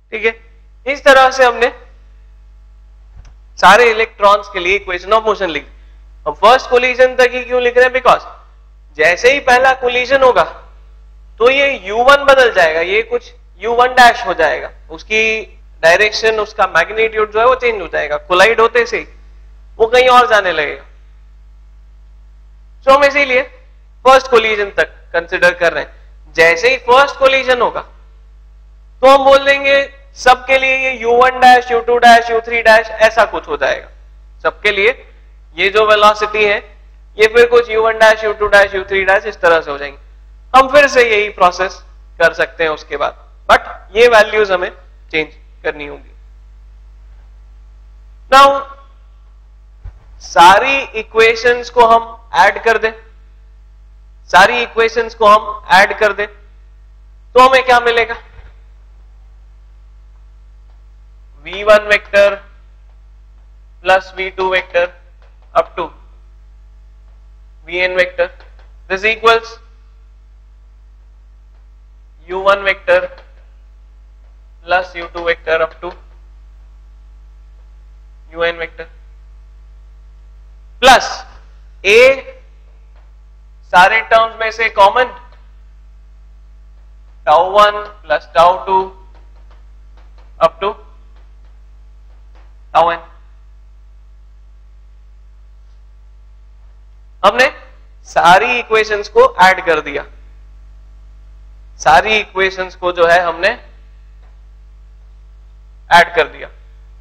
ठीक है, इस तरह से हमने सारे इलेक्ट्रॉन्स के लिए इक्वेशन ऑफ मोशन लिख। हम फर्स्ट कोलिजन तक ही क्यों लिख रहे हैं? बिकॉज जैसे ही पहला कोलिजन होगा तो ये u1 बदल जाएगा, ये कुछ u1 डैश हो जाएगा, उसकी डायरेक्शन, उसका मैग्नीट्यूड जो है वो चेंज हो जाएगा, कोलाइड होते से वो कहीं और जाने लगेगा। तो हम इसीलिए फर्स्ट कोलिजन तक कंसिडर कर रहे हैं। जैसे ही फर्स्ट कोलिजन होगा तो हम बोल देंगे सबके लिए ये u1 dash, u2 dash, u3 dash ऐसा कुछ हो जाएगा सबके लिए। ये जो वेलोसिटी है ये फिर कुछ u1 dash, u2 dash, u3 dash इस तरह से हो जाएंगे। हम फिर से यही प्रोसेस कर सकते हैं उसके बाद, बट ये वैल्यूज हमें चेंज करनी होगी। नाउ सारी इक्वेशंस को हम ऐड कर दें, सारी इक्वेशंस को हम ऐड कर दें तो हमें क्या मिलेगा? v1 vector plus v2 vector up to vn vector, this equals u1 vector plus u2 vector up to un vector plus a सारे टर्म्स में से common τ1 plus τ2 up to τn। हमने सारी इक्वेशंस को ऐड कर दिया, सारी इक्वेशंस को जो है हमने ऐड कर दिया,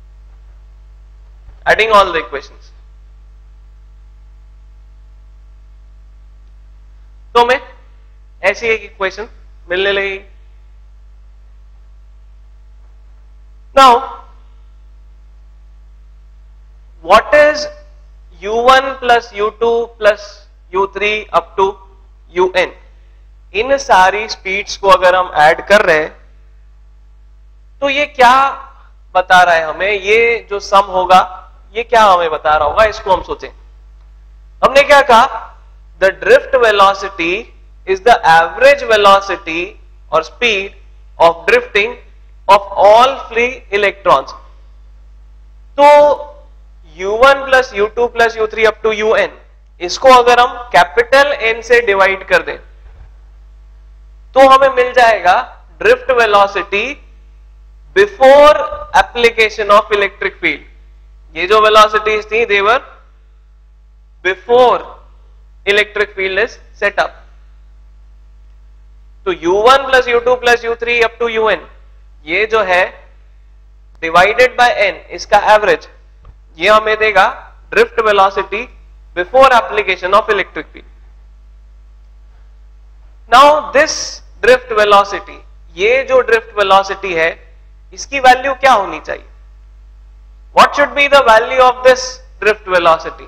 एडिंग ऑल द इक्वेशंस। तो हमें ऐसी एक इक्वेशन मिलने लगेगी। Now what is u1 plus u2 plus u3 up to un? इन सारी स्पीड्स को अगर हम ऐड कर रहे हैं तो ये क्या बता रहा है हमें? ये जो सम होगा ये क्या हमें बता रहा होगा, इसको हम सोचें। हमने क्या कहा? The drift velocity is the average velocity और speed of drifting of all free electrons. तो u1 plus u2 plus u3 up to un, इसको अगर हम कैपिटल N से डिवाइड कर दें तो हमें मिल जाएगा drift velocity before application of electric field. ये जो वेलोसिटीज थी there before electric field is set up. तो u1 plus u2 plus u3 up to un, ये जो है डिवाइडेड बाय n, इसका एवरेज, ये हमें देगा drift velocity before application of electric field. Now this drift velocity, ये जो ड्रिफ्ट वेलोसिटी है इसकी वैल्यू क्या होनी चाहिए? What should be the value of this drift velocity?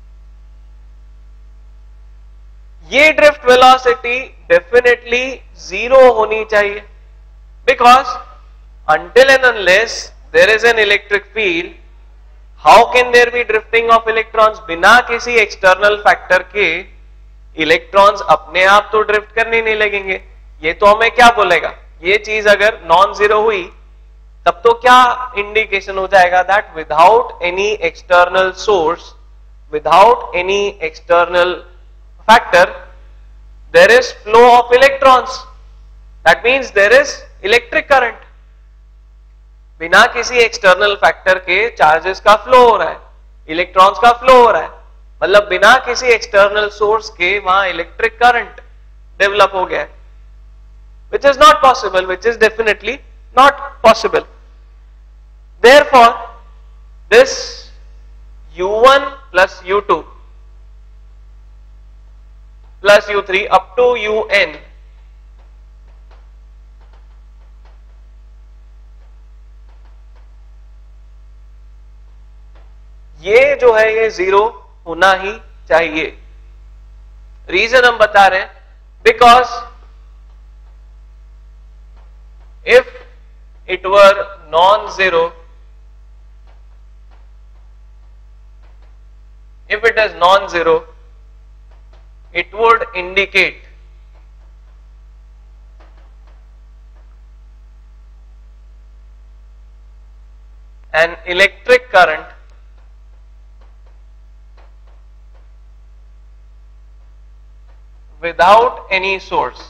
ये ड्रिफ्ट वेलोसिटी डेफिनेटली 0 होनी चाहिए, because until and unless there is an electric field, how can there be drifting of electrons? बिना किसी एक्सटर्नल फैक्टर के electrons अपने आप तो drift करने नहीं लगेंगे। ये तो हमें क्या बोलेगा? ये चीज अगर नॉन जीरो हुई तब तो क्या इंडिकेशन हो जाएगा? That without any external source, without any external factor, there is flow of electrons, that means there is electric current. बिना किसी एक्सटर्नल फैक्टर के चार्जेस का फ्लो हो रहा है, इलेक्ट्रॉन्स का फ्लो हो रहा है, मतलब बिना किसी एक्सटर्नल सोर्स के वहां इलेक्ट्रिक करंट डेवलप हो गया है, which is not possible, which is definitely not possible. Therefore, this u1 plus u2 plus u3 up to un, ये जो है ये 0 होना ही चाहिए। रीजन हम बता रहे हैं, because if it were non-zero, if it is non-zero, it would indicate an electric current without any source.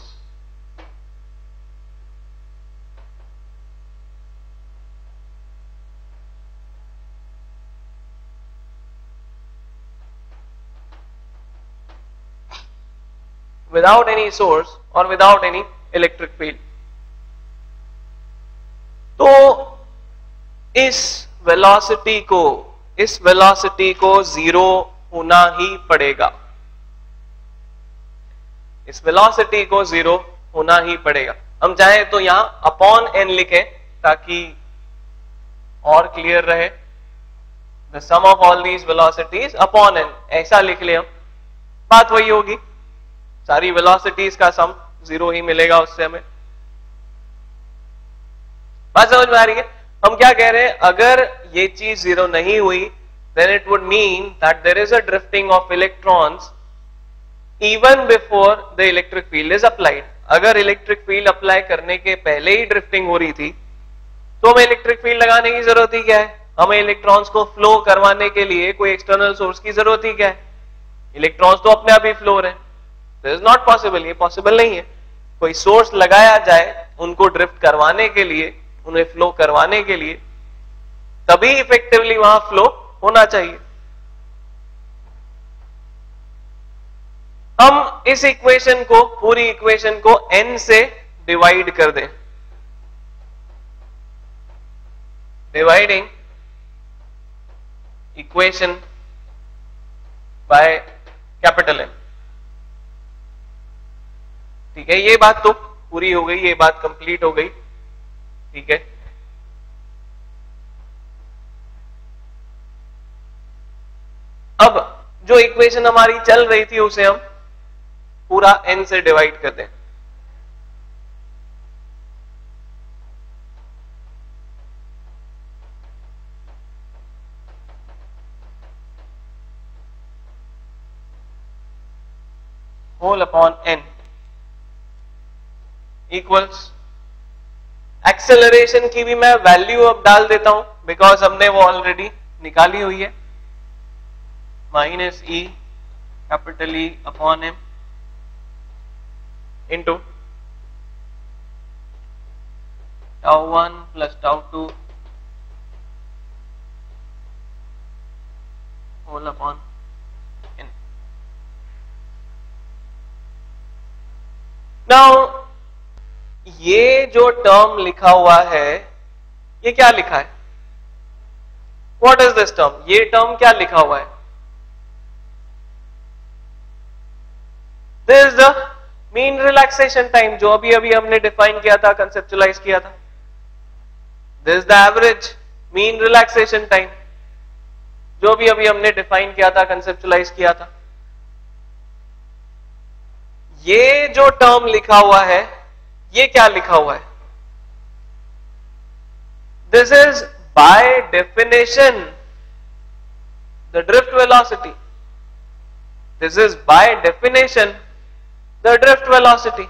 Without any source or without any electric field. तो इस वेलोसिटी को जीरो होना ही पड़ेगा, इस वेलोसिटी को जीरो होना ही पड़ेगा। हम चाहे तो यहां अपॉन एन लिखें ताकि और क्लियर रहे। The sum of all these velocities upon n, ऐसा लिख ले हम, बात वही होगी, सारी वेलोसिटीज का सम जीरो ही मिलेगा उससे हमें। बात समझ में आ रही है? हम क्या कह रहे हैं, अगर ये चीज जीरो नहीं हुई then it would mean that there is a drifting of electrons even before the electric field is applied. अगर इलेक्ट्रिक फील्ड अप्लाई करने के पहले ही ड्रिफ्टिंग हो रही थी तो हमें इलेक्ट्रिक फील्ड लगाने की जरूरत ही क्या है? हमें इलेक्ट्रॉन्स को फ्लो करवाने के लिए कोई एक्सटर्नल सोर्स की जरूरत ही क्या है? इलेक्ट्रॉन्स तो अपने आप ही फ्लो हो रहे हैं। दिस इज नॉट पॉसिबल, ये पॉसिबल नहीं है। कोई सोर्स लगाया जाए उनको ड्रिफ्ट करवाने के लिए, उन्हें फ्लो करवाने के लिए, तभी इफेक्टिवली वहां फ्लो होना चाहिए। हम इस इक्वेशन को, पूरी इक्वेशन को n से डिवाइड कर दें, dividing equation by capital M। ठीक है, ये बात तो पूरी हो गई, ये बात कंप्लीट हो गई। ठीक है, अब जो इक्वेशन हमारी चल रही थी उसे हम पूरा n से डिवाइड कर दें। Whole upon n equals, acceleration की भी मैं वैल्यू अब डाल देता हूं बिकॉज हमने वो ऑलरेडी निकाली हुई है, minus e capital E upon m into τ1 plus τ2 whole upon n। Now ये जो टर्म लिखा हुआ है, ये क्या लिखा है? What is this term? ये टर्म क्या लिखा हुआ है? This is the mean relaxation time, जो अभी अभी हमने डिफाइन किया था, कंसेप्चुलाइज किया था। This is the average mean relaxation time, जो भी अभी हमने डिफाइन किया था, कंसेप्चुलाइज किया था। ये जो टर्म लिखा हुआ है, ये क्या लिखा हुआ है? This is by definition the drift velocity. This is by definition the drift velocity,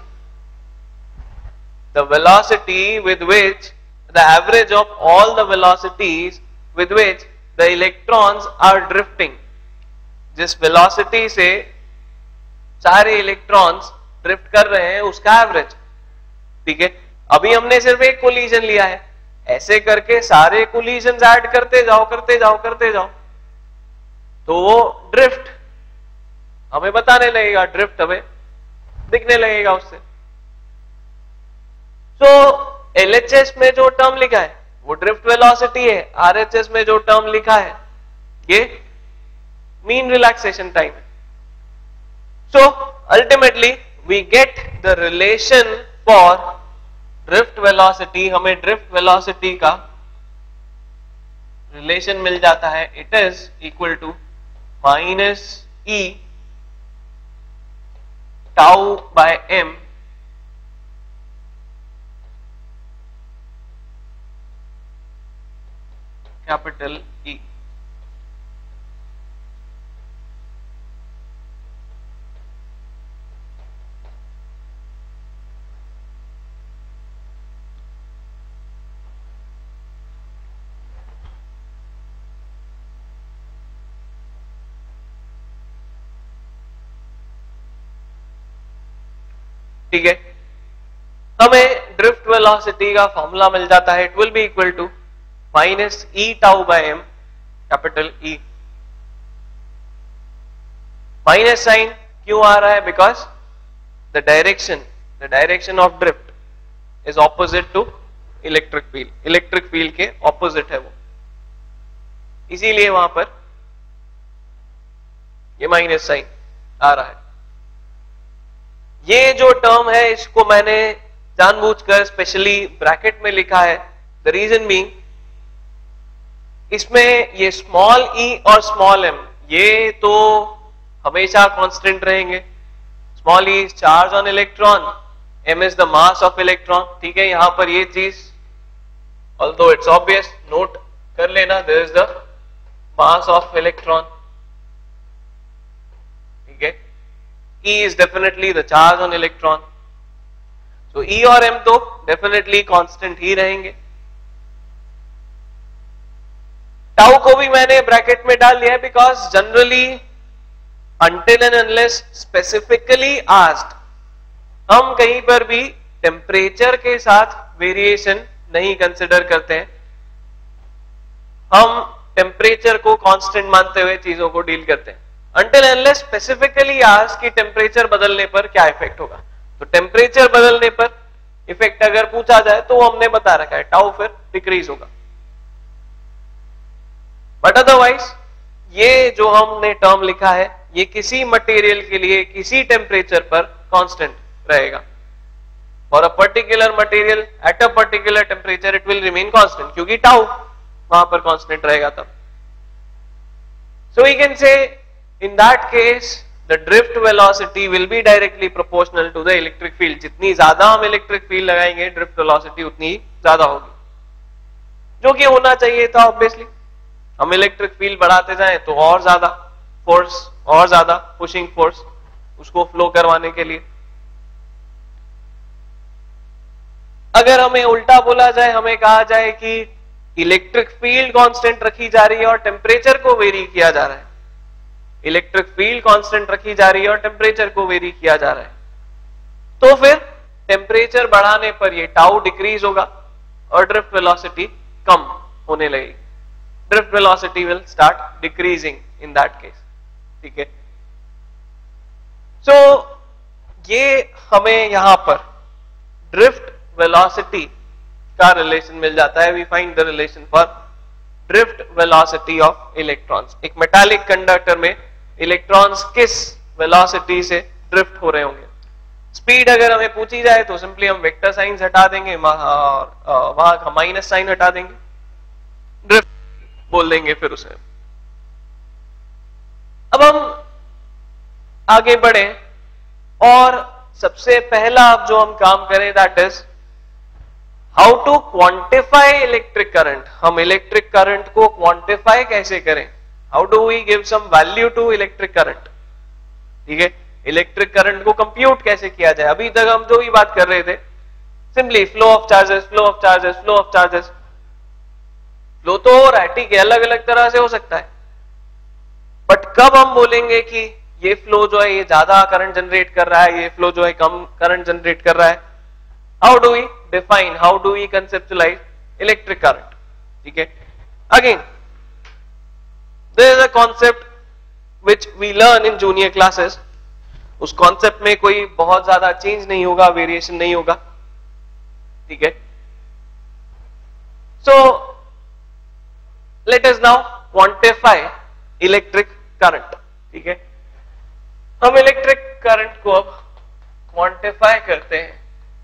the velocity with which, the average of all the velocities with which the electrons are drifting, जिस velocity से सारे electrons drift कर रहे हैं उसका average। ठीक है, अभी हमने सिर्फ एक collision लिया है, ऐसे करके सारे collisions ऐड करते जाओ करते जाओ करते जाओ तो वो drift हमें बताने लगेगा, drift हमें दिखने लगेगा उससे। तो LHS में जो टर्म लिखा है वो ड्रिफ्ट वेलोसिटी है, RHS में जो टर्म लिखा है ये मीन रिलैक्सेशन टाइम है। So ultimately we get the relation for drift velocity, हमें ड्रिफ्ट वेलोसिटी का रिलेशन मिल जाता है, it is equal to minus E tau by m capital E। ठीक है, हमें ड्रिफ्ट वेलोसिटी का फॉर्मूला मिल जाता है, it will be equal to minus E tau by m, capital E. Minus sign क्यों आ रहा है? Because the direction of drift is opposite to electric field, electric field के ऑपोजिट है वो, इसीलिए वहां पर ये माइनस साइन आ रहा है। ये जो टर्म है इसको मैंने जानबूझकर स्पेशली ब्रैकेट में लिखा है, द रीजन बीइंग इसमें ये स्मॉल ई और स्मॉल एम ये तो हमेशा कांस्टेंट रहेंगे। Small e is charge on electron, m is the mass of electron, ठीक है। यहां पर ये चीज ऑल्दो इट्स ऑब्वियस, नोट कर लेना, there is the mass of electron, ठीक है। E is definitely the charge on electron, so E और M तो definitely constant ही रहेंगे। टाउ को भी मैंने ब्रैकेट में डाल लिया है because generally until and unless specifically asked हम कहीं पर भी टेम्परेचर के साथ वेरिएशन नहीं कंसिडर करते हैं, हम टेम्परेचर को कांस्टेंट मानते हुए चीजों को डील करते हैं। Until unless स्पेसिफिकली आस्क कि टेम्परेचर बदलने पर क्या इफेक्ट होगा, तो टेम्परेचर बदलने पर इफेक्ट अगर पूछा जाए तो हमने बता रखा है टाउ फिर डिक्रीज होगा, बट अदरवाइज ये जो हमने टर्म लिखा है ये किसी मटेरियल के लिए किसी टेम्परेचर पर कांस्टेंट रहेगा। For a particular material at a particular temperature it will remain constant, क्योंकि टाउ वहां पर कांस्टेंट रहेगा तब। So we can say in that case the drift velocity will be directly proportional to the electric field, जितनी ज्यादा हम electric field लगाएंगे drift velocity उतनी ज्यादा होगी, जो कि होना चाहिए था ऑब्वियसली। हम इलेक्ट्रिक फील्ड बढ़ाते जाएं तो और ज्यादा फोर्स, और ज्यादा पुशिंग फोर्स उसको फ्लो करवाने के लिए। अगर हमें उल्टा बोला जाए, हमें कहा जाए कि इलेक्ट्रिक फील्ड कांस्टेंट रखी जा रही है और टेम्परेचर को वेरी किया जा रहा है, इलेक्ट्रिक फील्ड कांस्टेंट रखी जा रही है और टेम्परेचर को वेरी किया जा रहा है, तो फिर टेम्परेचर बढ़ाने पर ये टाउ डिक्रीज होगा और ड्रिफ्ट वेलोसिटी कम होने लगेगी। Drift velocity will start decreasing in that case, ठीक है। सो ये हमें यहां पर ड्रिफ्ट वेलोसिटी का रिलेशन मिल जाता है। We find the relation for drift velocity of electrons. एक मेटालिक कंडक्टर में इलेक्ट्रॉन्स किस वेलोसिटी से ड्रिफ्ट हो रहे होंगे। स्पीड अगर हमें पूछी जाए तो सिंपली हम वेक्टर साइंस हटा देंगे और वहां का माइनस साइन हटा देंगे, ड्रिफ्ट बोल देंगे फिर उसे। अब हम आगे बढ़े और सबसे पहला अब जो हम काम करें that is how to quantify electric current. हम इलेक्ट्रिक करंट को क्वांटिफाई कैसे करें, how do we give some value to electric current, ठीक है। इलेक्ट्रिक करंट को कंप्यूट कैसे किया जाए। अभी तक हम जो भी बात कर रहे थे simply flow of charges, flow of charges, flow of charges. Flow तो हो रहा है, ठीक है, अलग अलग तरह से हो सकता है, बट कब हम बोलेंगे कि ये फ्लो जो है ये ज्यादा करंट जनरेट कर रहा है, ये फ्लो जो है कम करंट जनरेट कर रहा है। How do we define, how do we conceptualise electric current, ठीक है। Again there is a concept which we learn in junior classes, उस कॉन्सेप्ट में कोई बहुत ज्यादा चेंज नहीं होगा, वेरिएशन नहीं होगा, ठीक है। So let us now quantify electric current, ठीक है। हम इलेक्ट्रिक करंट को अब क्वांटिफाई करते हैं।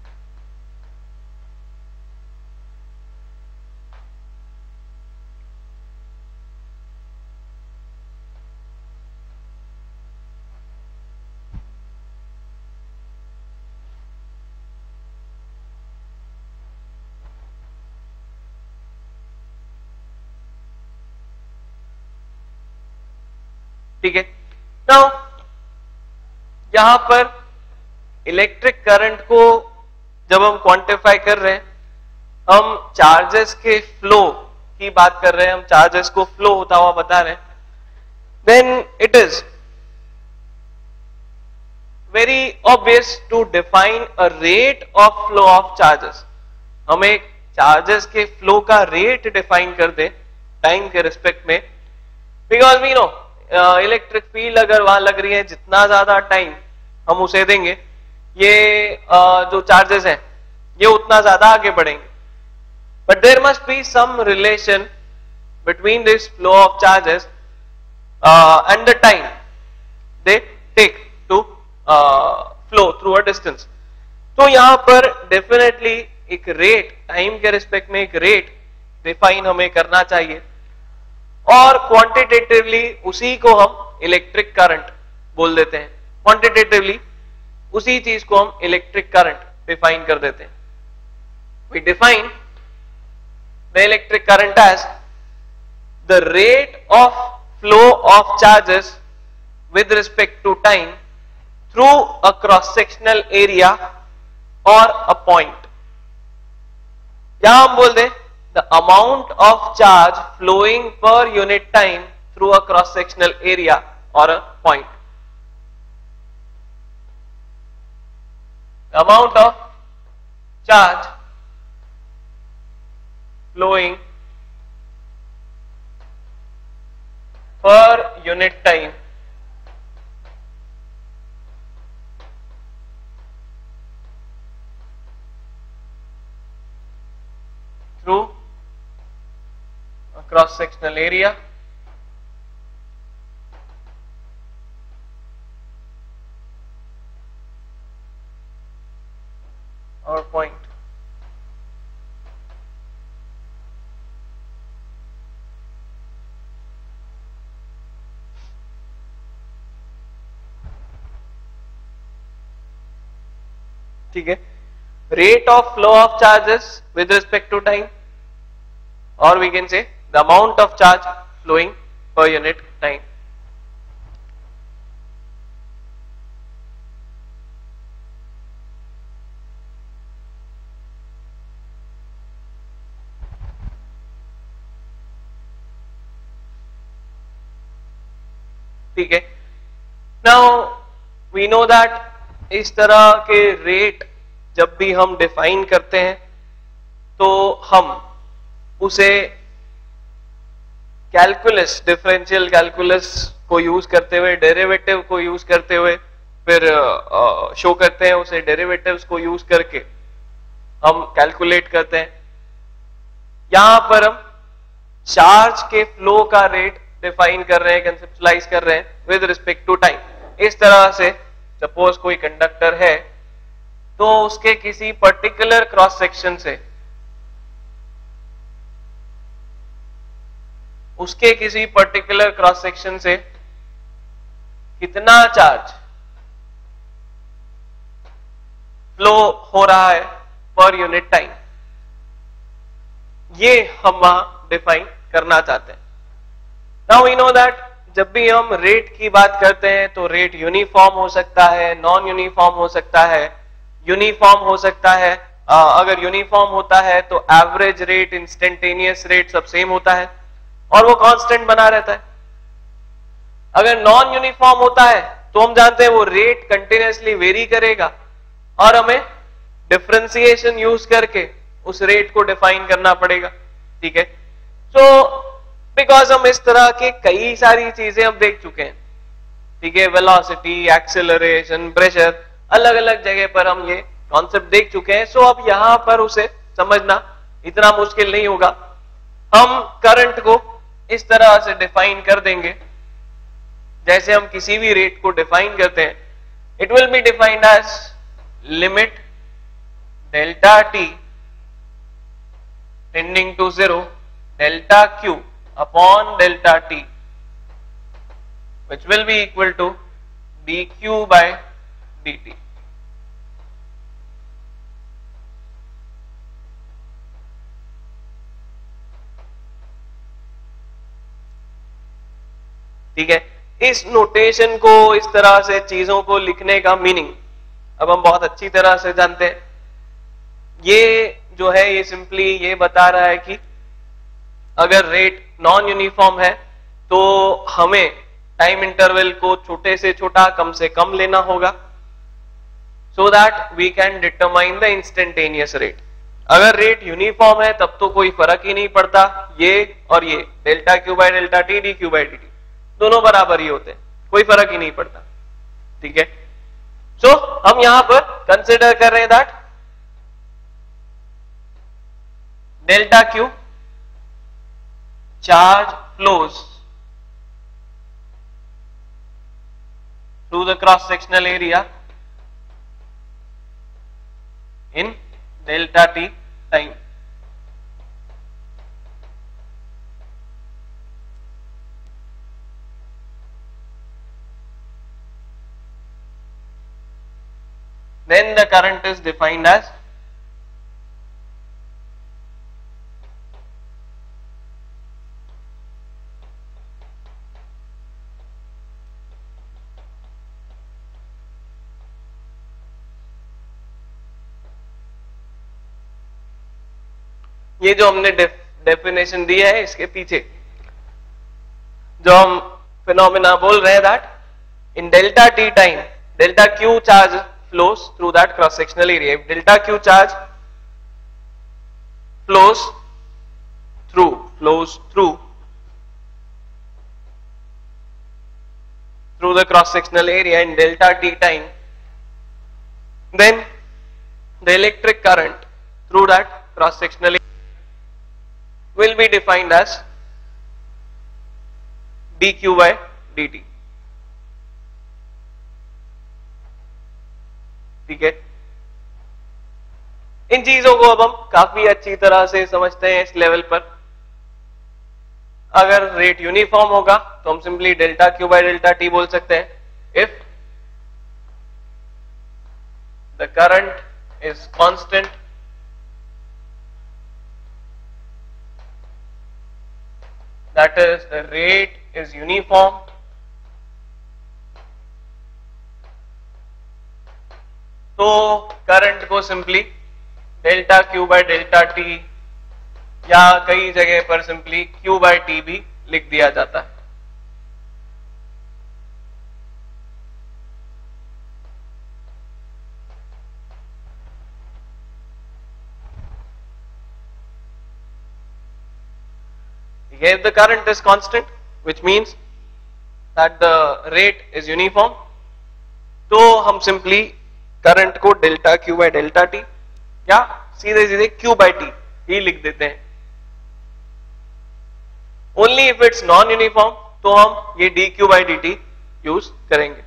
ठीक है। नाउ यहां पर इलेक्ट्रिक करंट को जब हम क्वांटिफाई कर रहे हैं, हम चार्जेस के फ्लो की बात कर रहे हैं, हम चार्जेस को फ्लो होता हुआ बता रहे हैं, then it is very obvious to define a rate of flow of charges. हमें चार्जेस के फ्लो का रेट डिफाइन कर दे टाइम के रिस्पेक्ट में, because we know electric field अगर वहां लग रही है जितना ज्यादा टाइम हम उसे देंगे ये जो चार्जेस हैं ये उतना ज्यादा आगे बढ़ेंगे. But there must be some relation between this flow of charges and the time they take to flow through a distance. तो यहां पर डेफिनेटली एक रेट, टाइम के रिस्पेक्ट में एक रेट डिफाइन हमें करना चाहिए और क्वांटिटेटिवली उसी को हम इलेक्ट्रिक करंट बोल देते हैं. क्वांटिटेटिवली उसी चीज को हम इलेक्ट्रिक करंट डिफाइन कर देते हैं. We define the electric current as the rate of flow of charges with respect to time through a cross sectional area or a point. यहां हम बोल दें the amount of charge flowing per unit time through a cross sectional area or a point. The amount of charge flowing per unit time through a cross sectional area or point. ठीक है, rate of flow of charges with respect to time, or we can say the amount of charge flowing per unit time. ठीक है, now we know that इस तरह के rate जब भी हम डिफाइन करते हैं तो हम उसे कैलकुलस, डिफरेंशियल कैलकुलस को यूज करते हुए, डेरिवेटिव को यूज करते हुए फिर शो करते हैं. उसे डेरिवेटिव्स को यूज करके हम कैलकुलेट करते हैं. यहां पर हम चार्ज के फ्लो का रेट डिफाइन कर रहे हैं, कंसेप्चुलाइज कर रहे हैं विद रिस्पेक्ट टू टाइम. इस तरह से सपोज कोई कंडक्टर है तो उसके किसी पर्टिकुलर क्रॉस सेक्शन से, उसके किसी पर्टिकुलर क्रॉस सेक्शन से कितना चार्ज फ्लो हो रहा है पर यूनिट टाइम, ये हम वहां डिफाइन करना चाहते हैं. नाउ वी नो दैट जब भी हम रेट की बात करते हैं तो रेट यूनिफॉर्म हो सकता है, नॉन यूनिफॉर्म हो सकता है, यूनिफॉर्म हो सकता है. अगर यूनिफॉर्म होता है तो एवरेज रेट, इंस्टेंटेनियस रेट सब सेम होता है और वो कांस्टेंट बना रहता है. अगर नॉन यूनिफॉर्म होता है तो हम जानते हैं वो रेट कंटिन्यूअसली वेरी करेगा और हमें डिफरेंशिएशन यूज करके उस रेट को डिफाइन करना पड़ेगा. ठीक है, तो बिकॉज हम इस तरह के कई सारी चीजें हम देख चुके हैं. ठीक है, वेलोसिटी, एक्सेलरेशन, प्रेशर, अलग अलग जगह पर हम ये कॉन्सेप्ट देख चुके हैं. सो अब यहां पर उसे समझना इतना मुश्किल नहीं होगा. हम करंट को इस तरह से डिफाइन कर देंगे जैसे हम किसी भी रेट को डिफाइन करते हैं. It will be defined as limit delta t tending to 0 delta q upon delta t, which will be equal to dq by dt. ठीक है, इस नोटेशन को, इस तरह से चीजों को लिखने का मीनिंग अब हम बहुत अच्छी तरह से जानते हैं. ये जो है ये सिंपली ये बता रहा है कि अगर रेट नॉन यूनिफॉर्म है तो हमें टाइम इंटरवल को छोटे से छोटा, कम से कम लेना होगा so that we can determine the instantaneous rate. अगर रेट यूनिफॉर्म है तब तो कोई फर्क ही नहीं पड़ता, ये और ये delta q by delta t, d q by d t दोनों बराबर ही होते हैं, कोई फर्क ही नहीं पड़ता, ठीक है। सो हम यहां पर कंसिडर कर रहे हैं that delta q charge flows through the cross sectional area in delta t time. Then the current is defined as ये जो हमने डेफिनेशन दिया है इसके पीछे जो हम फिनोमेना बोल रहे हैं that in delta t time delta q charge flows through that cross sectional area. If delta q charge flows through the cross sectional area in delta t time, then the electric current through that cross sectional area will be defined as dq by dt, ठीक है। इन चीजों को अब हम काफी अच्छी तरह से समझते हैं इस लेवल पर। अगर रेट यूनिफॉर्म होगा तो हम simply delta q by delta t बोल सकते हैं। If the current is constant that is the rate is uniform, तो करंट को simply delta q by delta t या कई जगह पर सिंपली क्यू बाय टी भी लिख दिया जाता है, if the current is constant which means that the rate is uniform, तो हम सिंपली करंट को delta q by delta t या सीधे सीधे क्यू बाय टी ही लिख देते हैं। Only if it's non uniform तो हम ये d q by d t use करेंगे,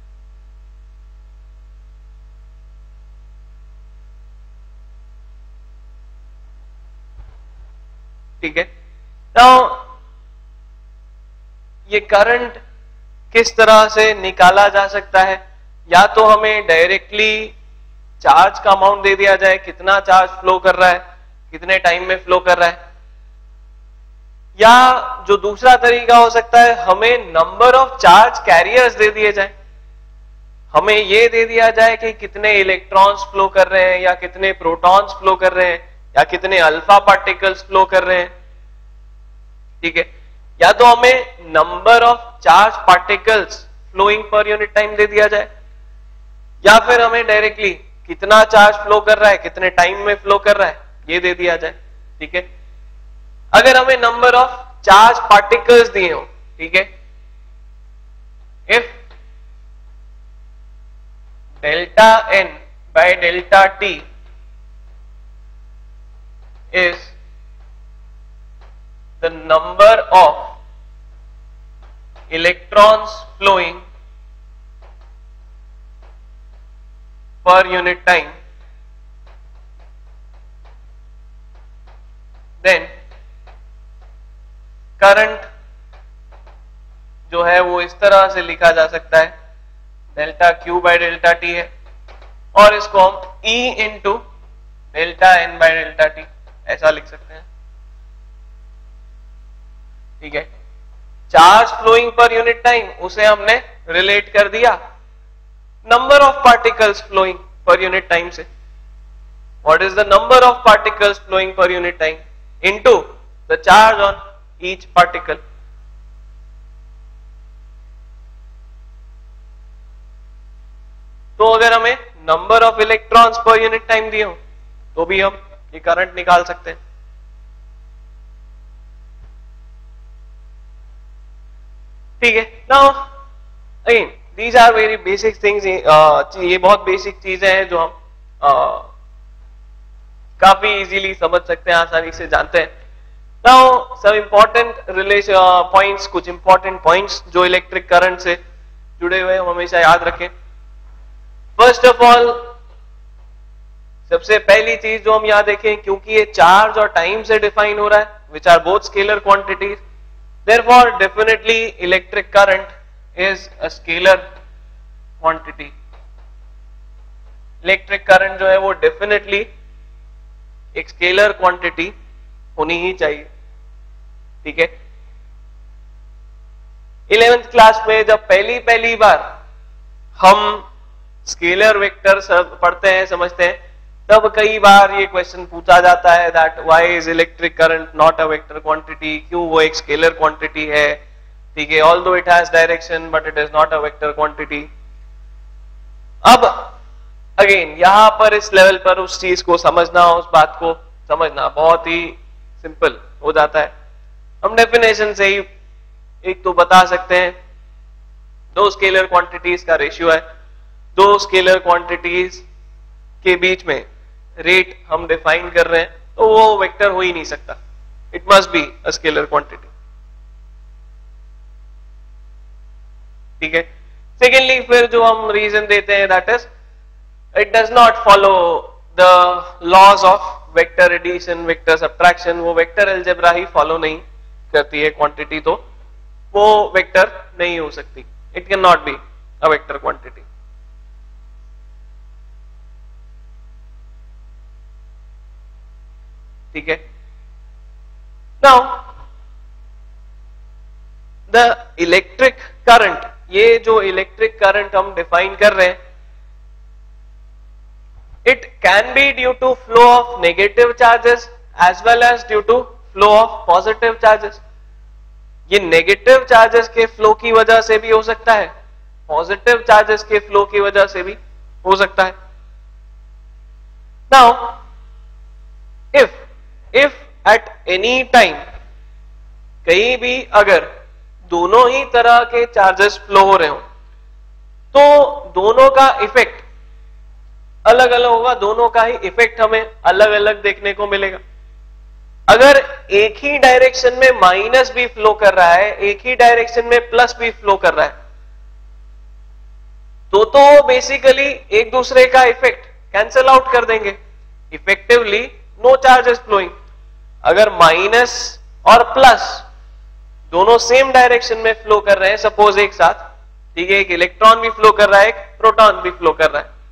ठीक है। Now, ये करंट किस तरह से निकाला जा सकता है? या तो हमें डायरेक्टली चार्ज का अमाउंट दे दिया जाए, कितना चार्ज फ्लो कर रहा है, कितने टाइम में फ्लो कर रहा है, या जो दूसरा तरीका हो सकता है हमें नंबर ऑफ चार्ज कैरियर्स दे दिए जाए। हमें ये दे दिया जाए कि कितने इलेक्ट्रॉन्स फ्लो कर रहे हैं या कितने प्रोटॉन्स फ्लो कर रहे हैं या कितने अल्फा पार्टिकल्स फ्लो कर रहे हैं, ठीक है। या तो हमें number of charge particles flowing per unit time दे दिया जाए, या फिर हमें डायरेक्टली कितना चार्ज फ्लो कर रहा है, कितने टाइम में फ्लो कर रहा है, ये दे दिया जाए, ठीक है। अगर हमें नंबर ऑफ चार्ज पार्टिकल्स दिए हो, ठीक है, if delta n by delta t is the number of electrons flowing per unit time, then current जो है वो इस तरह से लिखा जा सकता है, delta q by delta t है और इसको हम E into delta n by delta t ऐसा लिख सकते हैं, ठीक है। Charge flowing per unit time उसे हमने रिलेट कर दिया number of particles flowing per unit time से। What is the number of particles flowing per unit time into the charge on each particle. तो अगर हमें number of electrons per unit time दिए हो तो भी हम ये करंट निकाल सकते हैं। ठीक है, now again these are very basic things. ये बहुत बेसिक चीजें हैं जो हम काफी इजीली समझ सकते हैं, आसानी से जानते हैं। Now some important relation points, कुछ इंपॉर्टेंट पॉइंट्स जो इलेक्ट्रिक करंट से जुड़े हुए हम हमेशा याद रखें। फर्स्ट ऑफ ऑल, सबसे पहली चीज जो हम यहां देखें, क्योंकि ये चार्ज और टाइम से डिफाइन हो रहा है, which are both scalar quantities, therefore definitely electric current is a scalar quantity. Electric current जो है वो डेफिनेटली एक स्केलर क्वांटिटी होनी ही चाहिए। ठीक है, 11th क्लास में जब पहली बार हम स्केलर वेक्टर पढ़ते हैं, समझते हैं, तब कई बार ये क्वेश्चन पूछा जाता है that why is electric current not a vector quantity, क्यों वो एक स्केलर क्वांटिटी है। ठीक है, although it has direction but it is not a vector quantity. अब अगेन यहां पर इस लेवल पर उस चीज को समझना, उस बात को समझना बहुत ही सिंपल हो जाता है। हम डेफिनेशन से ही एक तो बता सकते हैं, दो स्केलर क्वांटिटीज का रेशियो है, दो स्केलर क्वांटिटीज के बीच में रेट हम डिफाइन कर रहे हैं, तो वो वेक्टर हो ही नहीं सकता, it must be a scalar quantity. ठीक है, सेकेंडली फिर जो हम रीजन देते हैं that is it does not follow the laws of vector addition, vector subtraction, वो वेक्टर अलजेब्रा ही फॉलो नहीं करती है क्वांटिटी, तो वो वेक्टर नहीं हो सकती, it can not be a vector quantity. ठीक है, नाउ द इलेक्ट्रिक करंट, ये जो इलेक्ट्रिक करंट हम डिफाइन कर रहे हैं, it can be due to flow of negative charges as well as due to flow of positive charges। ये negative charges के फ्लो की वजह से भी हो सकता है, पॉजिटिव चार्जेस के फ्लो की वजह से भी हो सकता है। Now if at any time कहीं भी अगर दोनों ही तरह के चार्जेस फ्लो हो रहे हो, तो दोनों का इफेक्ट अलग अलग होगा, दोनों का ही इफेक्ट हमें अलग अलग देखने को मिलेगा। अगर एक ही डायरेक्शन में माइनस भी फ्लो कर रहा है, एक ही डायरेक्शन में प्लस भी फ्लो कर रहा है, तो बेसिकली एक दूसरे का इफेक्ट कैंसल आउट कर देंगे, इफेक्टिवली नो चार्जेस फ्लोइंग। अगर माइनस और प्लस दोनों सेम डायरेक्शन में फ्लो कर रहे हैं, सपोज एक साथ, ठीक है, एक इलेक्ट्रॉन भी फ्लो कर रहा है, एक प्रोटॉन भी फ्लो कर रहा है,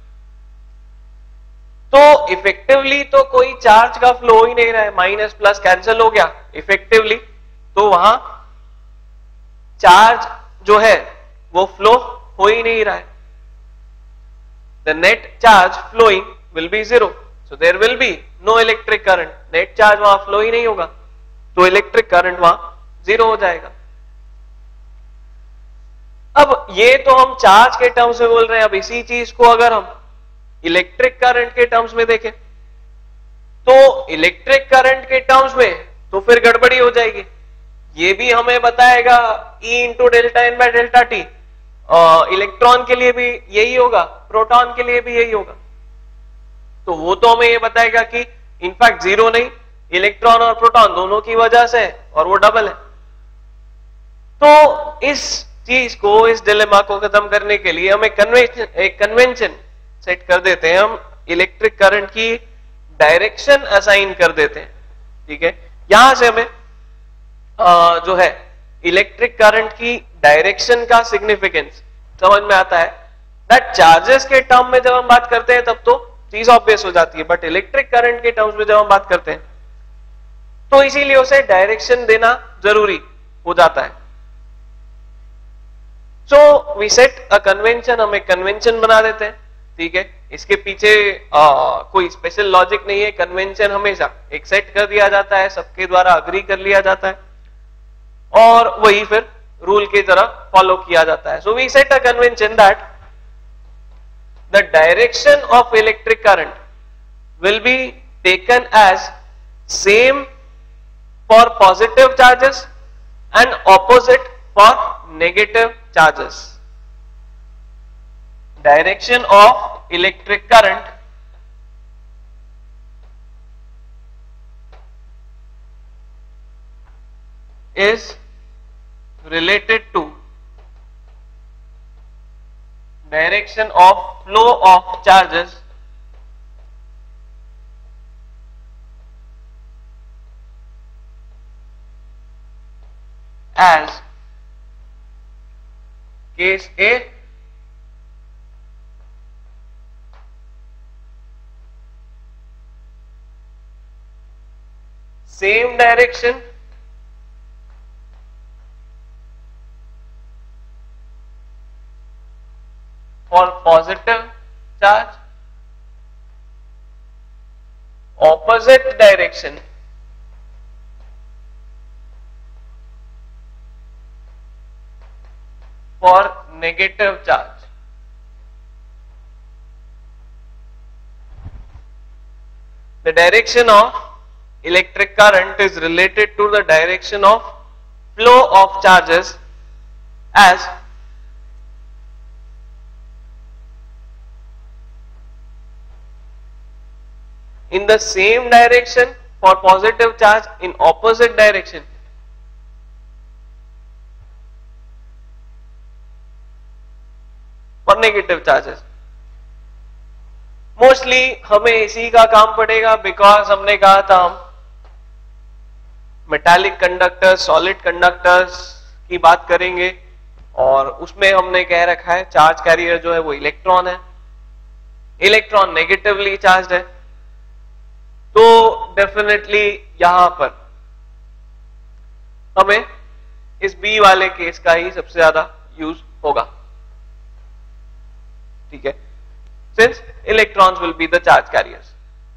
तो इफेक्टिवली तो कोई चार्ज का फ्लो ही नहीं रहा है, माइनस प्लस कैंसिल हो गया इफेक्टिवली, तो वहां चार्ज जो है वो फ्लो हो ही नहीं रहा है। The net charge flowing will be zero, so there will be no electric current, net charge वहां फ्लो ही नहीं होगा, तो इलेक्ट्रिक करंट वहां जीरो हो जाएगा। अब ये तो हम चार्ज के टर्म्स में बोल रहे हैं, अब इसी चीज को अगर हम इलेक्ट्रिक करंट के टर्म्स में देखें, तो इलेक्ट्रिक करंट के टर्म्स में तो फिर गड़बड़ी हो जाएगी। ये भी हमें बताएगा E into delta n by delta t, electron के लिए भी यही होगा, प्रोटॉन के लिए भी यही होगा, तो वो तो हमें ये बताएगा कि इनफैक्ट जीरो नहीं, इलेक्ट्रॉन और प्रोटॉन दोनों की वजह से, और वो डबल है। तो इस चीज को, इस डिलेमा को खत्म करने के लिए हम एक कन्वेंशन सेट कर देते हैं, हम इलेक्ट्रिक करंट की डायरेक्शन असाइन कर देते हैं। ठीक है, यहां से हमें जो है इलेक्ट्रिक करंट की डायरेक्शन का सिग्निफिकेंस समझ में आता है। दैट चार्जेस के टर्म में जब हम बात करते हैं तब तो चीज ऑब्वियस हो जाती है, बट इलेक्ट्रिक करंट के टर्म्स में जब हम बात करते हैं तो इसीलिए उसे डायरेक्शन देना जरूरी हो जाता है। So we set a convention, हम एक कन्वेंशन बना देते हैं। ठीक है, इसके पीछे कोई स्पेशल लॉजिक नहीं है, कन्वेंशन हमेशा एक सेट कर दिया जाता है, सबके द्वारा अग्री कर लिया जाता है और वही फिर रूल की तरह फॉलो किया जाता है। So we set a convention that the direction of electric current will be taken as same for positive charges and opposite for negative charges. Direction of electric current is related to direction of flow of charges as case A same direction for positive charge, opposite direction for negative charge. The direction of electric current is related to the direction of flow of charges as in the same direction for positive charge, in opposite direction for negative charges. Mostly हमें इसी का काम पड़ेगा because हमने कहा था हम metallic conductors, solid conductors की बात करेंगे और उसमें हमने कह रखा है चार्ज कैरियर जो है वो इलेक्ट्रॉन है, इलेक्ट्रॉन नेगेटिवली चार्ज्ड है, तो डेफिनेटली यहां पर हमें इस बी वाले केस का ही सबसे ज्यादा यूज होगा. ठीक है, since electrons will be the charge carriers.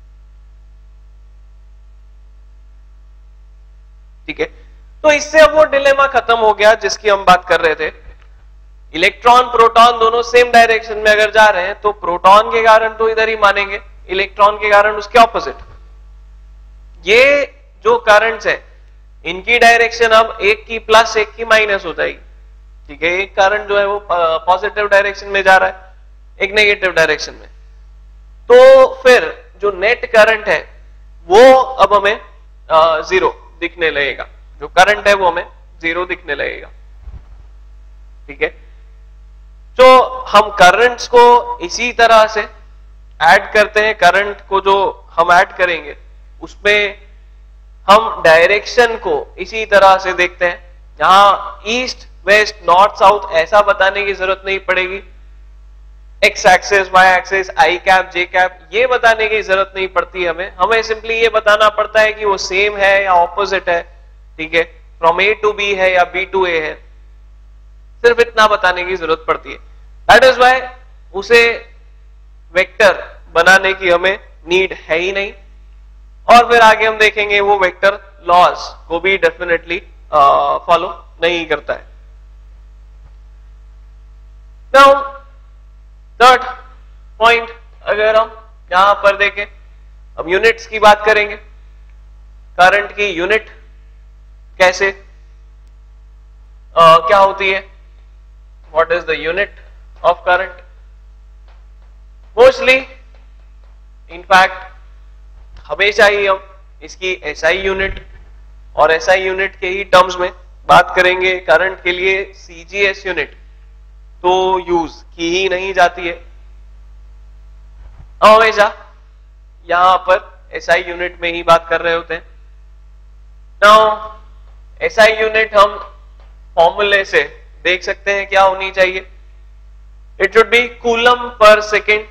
ठीक है, तो इससे अब वो डिलेमा खत्म हो गया जिसकी हम बात कर रहे थे. इलेक्ट्रॉन प्रोटॉन दोनों सेम डायरेक्शन में अगर जा रहे हैं तो प्रोटॉन के कारण तो इधर ही मानेंगे, इलेक्ट्रॉन के कारण उसके ऑपोजिट. ये जो करंट्स है इनकी डायरेक्शन अब एक की प्लस एक की माइनस हो जाएगी. ठीक है, एक करंट जो है वो पॉजिटिव डायरेक्शन में जा रहा है, एक नेगेटिव डायरेक्शन में, तो फिर जो नेट करंट है वो अब हमें जीरो दिखने लगेगा. जो करंट है वो हमें जीरो दिखने लगेगा. ठीक है, तो हम करंट्स को इसी तरह से ऐड करते हैं. करंट को जो हम ऐड करेंगे उसमें हम डायरेक्शन को इसी तरह से देखते हैं. यहां ईस्ट वेस्ट नॉर्थ साउथ ऐसा बताने की जरूरत नहीं पड़ेगी. X axis, y axis, i cap, j cap ये बताने की जरूरत नहीं पड़ती हमें. हमें सिंपली ये बताना पड़ता है कि वो सेम है या ऑपोजिट है. ठीक है, फ्रॉम ए टू बी है या बी टू ए है, सिर्फ इतना बताने की जरूरत पड़ती है. दैट इज वाई उसे वेक्टर बनाने की हमें नीड है ही नहीं. और फिर आगे हम देखेंगे वो वेक्टर लॉज को भी डेफिनेटली फॉलो नहीं करता है. नाउ थर्ड पॉइंट अगर हम यहां पर देखें, हम यूनिट्स की बात करेंगे. करंट की यूनिट कैसे क्या होती है, what is the unit of current. Mostly in fact हमेशा ही हम इसकी एसआई यूनिट और एसआई यूनिट के ही टर्म्स में बात करेंगे. करंट के लिए सीजीएस यूनिट तो यूज की ही नहीं जाती है. हम हमेशा यहां पर एसआई यूनिट में ही बात कर रहे होते हैं. नाउ एसआई यूनिट हम फॉर्मूले से देख सकते हैं क्या होनी चाहिए. It should be coulomb per second.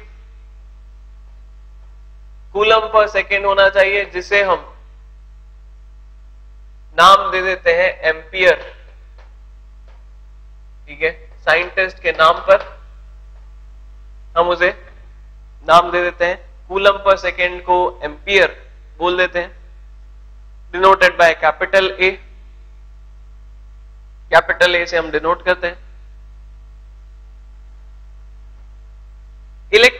Coulomb per second होना चाहिए जिसे हम नाम दे देते हैं एम्पियर. ठीक है, साइंटिस्ट के नाम पर हम उसे नाम दे देते हैं. कूलम पर सेकेंड को एम्पियर बोल देते हैं, denoted by capital A. Capital A से हम डिनोट करते हैं.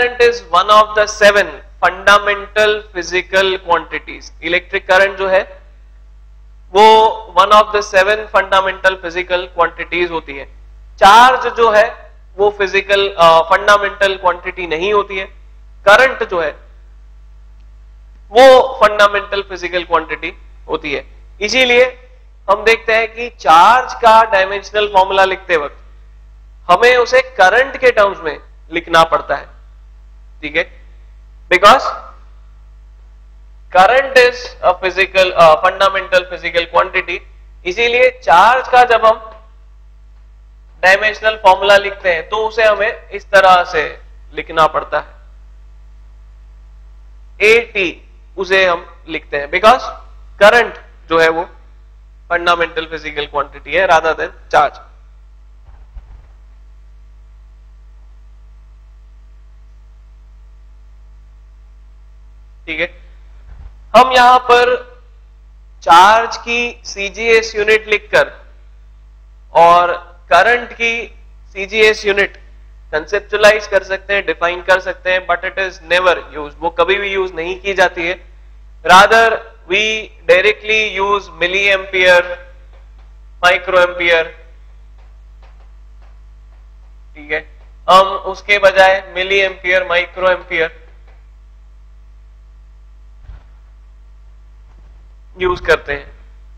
Current is one of the 7 fundamental physical quantities. Electric current जो है वो one of the 7 fundamental physical quantities होती है। चार्ज जो है वो फिजिकल फंडामेंटल क्वांटिटी नहीं होती है, करंट जो है वो फंडामेंटल फिजिकल क्वांटिटी होती है। इसीलिए हम देखते हैं कि चार्ज का डायमेंशनल फॉर्मूला लिखते वक्त हमें उसे करंट के टर्म्स में लिखना पड़ता है, ठीक है, because current is a physical fundamental physical quantity. इसीलिए चार्ज का जब हम डायमेंशनल फॉर्मूला लिखते हैं तो उसे हमें इस तरह से लिखना पड़ता है, AT उसे हम लिखते हैं, बिकॉज करंट जो है वो फंडामेंटल फिजिकल क्वांटिटी है रादर देन चार्ज। ठीक है, हम यहां पर चार्ज की CGS यूनिट लिखकर और करंट की CGS यूनिट कंसेप्चुलाइज कर सकते हैं, डिफाइन कर सकते हैं, but it is never use, वो कभी भी यूज नहीं की जाती है। Rather we directly use milli ampere, micro ampere, ठीक है, हम उसके बजाय milli ampere, micro ampere use करते हैं।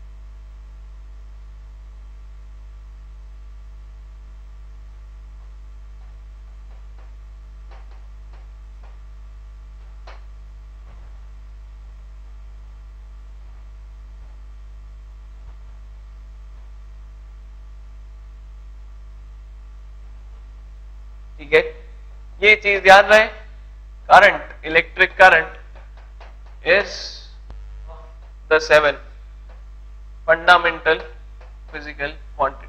ठीक है, ये चीज ध्यान रहे, current, electric current is the 7 fundamental physical quantities.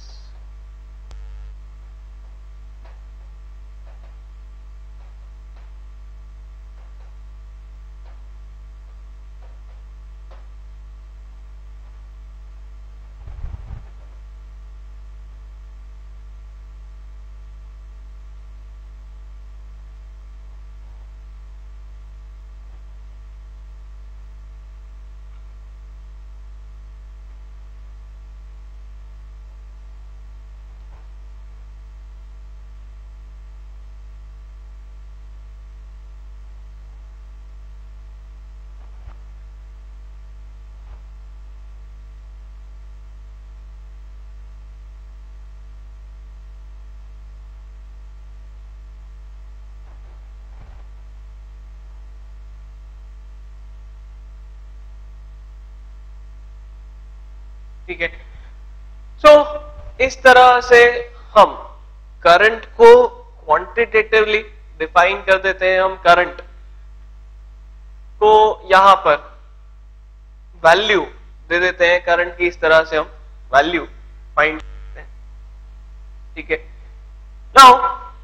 ठीक है, सो इस तरह से हम करंट को क्वांटिटेटिवली डिफाइन कर देते हैं। हम करंट को यहां पर वैल्यू दे देते हैं, करंट की इस तरह से हम वैल्यू फाइंड करते हैं। ठीक है, नाउ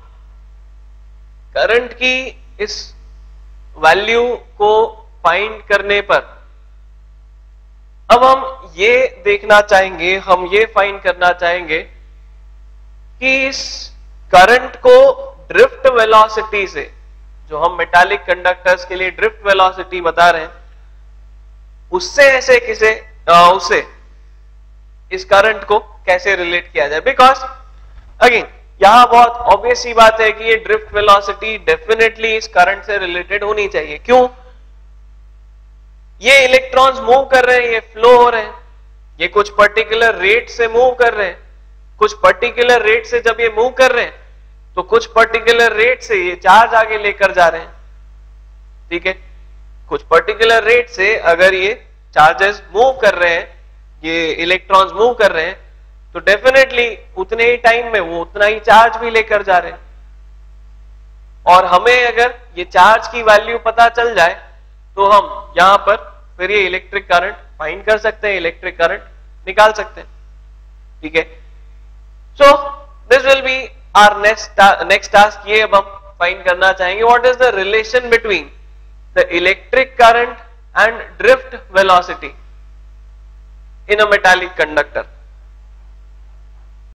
करंट की इस वैल्यू को फाइंड करने पर अब हम ये देखना चाहेंगे, हम ये फाइंड करना चाहेंगे कि इस करंट को ड्रिफ्ट वेलोसिटी से, जो हम मेटालिक कंडक्टर्स के लिए ड्रिफ्ट वेलोसिटी बता रहे हैं, उससे इस करंट को कैसे रिलेट किया जाए। बिकॉज अगेन यहां बहुत ऑब्वियस सी बात है कि ये ड्रिफ्ट वेलोसिटी डेफिनेटली इस करंट से रिलेटेड होनी चाहिए। क्यों? ये इलेक्ट्रॉन्स मूव कर रहे हैं, ये फ्लो हो रहे हैं, ये कुछ पर्टिकुलर रेट से मूव कर रहे हैं। कुछ पर्टिकुलर रेट से जब ये मूव कर रहे हैं तो कुछ पर्टिकुलर रेट से ये चार्ज आगे लेकर जा रहे हैं। ठीक है, कुछ पर्टिकुलर रेट से अगर ये चार्जेस मूव कर रहे हैं, ये इलेक्ट्रॉन्स मूव कर रहे हैं, तो डेफिनेटली उतने ही टाइम में वो उतना ही चार्ज भी लेकर जा रहे हैं। और हमें अगर ये चार्ज की वैल्यू पता चल जाए तो हम यहां पर फिर ये इलेक्ट्रिक करंट फाइंड कर सकते हैं, इलेक्ट्रिक करंट निकाल सकते हैं। ठीक है, so this will be our next task. ये अब हम फाइंड करना चाहेंगे what is the relation between the electric current and drift velocity in a metallic conductor.